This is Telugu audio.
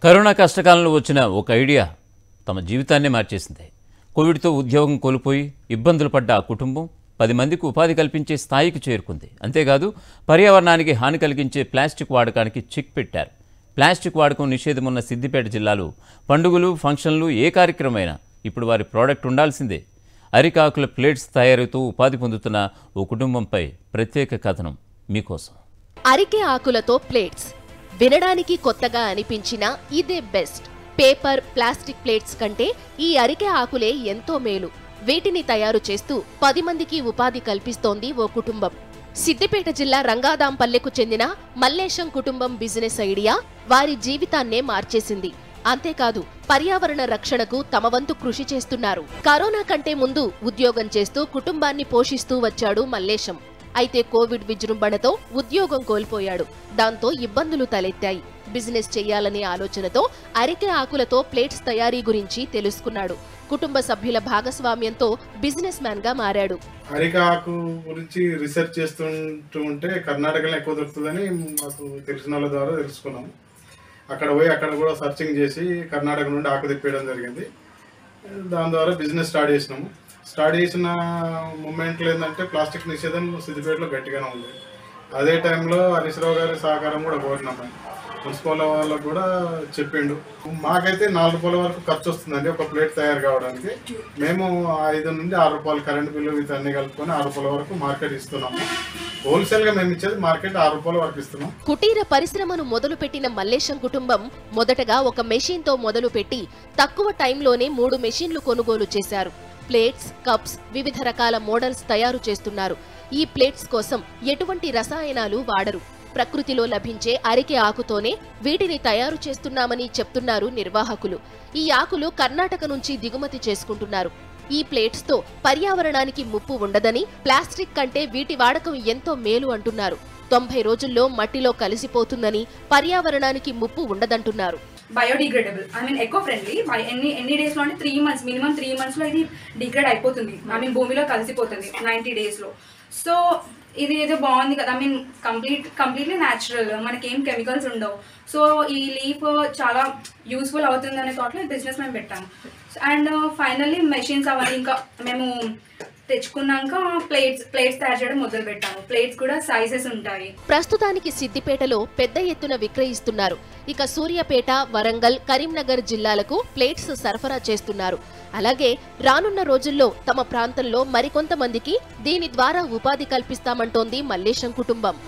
కరోనా కష్టకాలంలో వచ్చిన ఒక ఐడియా తమ జీవితాన్నే మార్చేసింది. కోవిడ్తో ఉద్యోగం కోల్పోయి ఇబ్బందులు పడ్డ ఆ కుటుంబం 10 మందికి ఉపాధి కల్పించే స్థాయికి చేరుకుంది. అంతేకాదు పర్యావరణానికి హాని కలిగించే ప్లాస్టిక్ వాడకానికి చెక్ పెట్టారు. ప్లాస్టిక్ వాడకం నిషేధం ఉన్న సిద్దిపేట జిల్లాలో పండుగలు, ఫంక్షన్లు ఏ కార్యక్రమమైనా ఇప్పుడు వారి ప్రోడక్ట్ ఉండాల్సిందే. అరికాకుల ప్లేట్స్ తయారీతో ఉపాధి పొందుతున్న ఓ కుటుంబంపై ప్రత్యేక కథనం మీకోసం. అరికె ఆకులతో ప్లేట్స్ వినడానికి కొత్తగా అనిపించినా ఇదే బెస్ట్. పేపర్, ప్లాస్టిక్ ప్లేట్స్ కంటే ఈ అరికె ఆకులే ఎంతో మేలు. వీటిని తయారు చేస్తూ 10 మందికి ఉపాధి కల్పిస్తోంది ఓ కుటుంబం. సిద్దిపేట జిల్లా రంగాదాంపల్లెకు చెందిన మల్లేశం కుటుంబం బిజినెస్ ఐడియా వారి జీవితాన్నే మార్చేసింది. అంతేకాదు పర్యావరణ రక్షణకు తమ వంతు కృషి చేస్తున్నారు. కరోనా కంటే ముందు ఉద్యోగం చేస్తూ కుటుంబాన్ని పోషిస్తూ వచ్చాడు మల్లేశం. అయితే కోవిడ్ విజృంభణతో ఉద్యోగం కోల్పోయాడు. దాంతో ఇబ్బందులు తలెత్తాయి. బిజినెస్ చేయాలనే ఆలోచనతో అరికె ఆకులతో ప్లేట్స్ తయారీ గురించి తెలుసుకున్నాడు. కుటుంబ సభ్యుల భాగస్వామ్యంతో బిజినెస్ మ్యాన్ గా మారాడు. అరికె ఆకు గురించి రీసెర్చ్ చేస్తుంటూ ఉంటే కర్ణాటకలో ఎక్కువ దొరుకుతుందని మాకు తెలిసిన వాళ్ళ ద్వారా తెలుసుకున్నాము. అక్కడ పోయి అక్కడ కూడా సర్చింగ్ చేసి కర్ణాటక నుండి ఆకు తెప్పేయడం జరిగింది. దాని ద్వారా బిజినెస్ స్టార్ట్ చేసిన మూమెంట్లో ఏంటంటే ప్లాస్టిక్ నిషేధం సిద్దిపేటలో గట్టిగానే ఉంది. అదే టైంలో హరీశ్రావు గారి సహకారం కూడా కోరినాము. మున్సిపల్ వాళ్ళకు కూడా చెప్పిండు. మాకైతే 4 రూపాయల వరకు ఖర్చు వస్తుందండి ఒక ప్లేట్ తయారు కావడానికి. మేము 5 నుండి 6 రూపాయలు కరెంట్ బిల్లు వీటన్ని కలుపుకొని 6 రూపాయల వరకు మార్కెట్ ఇస్తున్నాము. హోల్సేల్ గా మేము ఇచ్చేది మార్కెట్ 6 రూపాయల వరకు ఇస్తున్నాం. కుటీర పరిశ్రమను మొదలుపెట్టిన మల్లేశం కుటుంబం మొదటగా ఒక మెషిన్ తో మొదలుపెట్టి తక్కువ టైంలోనే 3 మెషిన్లు కొనుగోలు చేశారు. ప్లేట్స్, కప్స్, వివిధ రకాల మోడల్స్ తయారు చేస్తున్నారు. ఈ ప్లేట్స్ కోసం ఎటువంటి రసాయనాలు వాడరు. ప్రకృతిలో లభించే అరికె ఆకుతోనే వీటిని తయారు చేస్తున్నామని చెప్తున్నారు నిర్వాహకులు. ఈ ఆకులు కర్ణాటక నుంచి దిగుమతి చేసుకుంటున్నారు. ఈ ప్లేట్స్ తో పర్యావరణానికి ముప్పు ఉండదని, ప్లాస్టిక్ కంటే వీటి వాడకం ఎంతో మేలు అంటున్నారు. 90 రోజుల్లో మట్టిలో కలిసిపోతుందని, పర్యావరణానికి ముప్పు ఉండదంటున్నారు. Biodegradable, eco friendly. ఎన్ని డేస్ లో అంటే 3 మంత్స్, మినిమం 3 మంత్స్ లో ఇది డిగ్రేడ్ అయిపోతుంది. భూమిలో కలిసిపోతుంది 90 days లో. సో ఇది ఏదో బాగుంది కదా, కంప్లీట్లీ న్యాచురల్, మనకేం కెమికల్స్ ఉండవు. సో ఈ లీఫ్ చాలా యూస్ఫుల్ అవుతుంది అనే థాట్లో బిజినెస్ మేము పెట్టాము. అండ్ ఫైనల్లీ మెషిన్స్ అవన్నీ ఇంకా మేము తెచ్చుకున్నాక ప్లేట్స్ తయారు చేయడం మొదలు పెట్టాము. ప్లేట్స్ కూడా సైజెస్ ఉంటాయి. ప్రస్తుతానికి సిద్దిపేటలో పెద్ద ఎత్తున విక్రయిస్తున్నారు. ఇక సూర్యాపేట, వరంగల్, కరీంనగర్ జిల్లాలకు ప్లేట్స్ సరఫరా చేస్తున్నారు. అలాగే రానున్న రోజుల్లో తమ ప్రాంతంలో మరికొంతమందికి దీని ద్వారా ఉపాధి కల్పిస్తామంటోంది మల్లేశం కుటుంబం.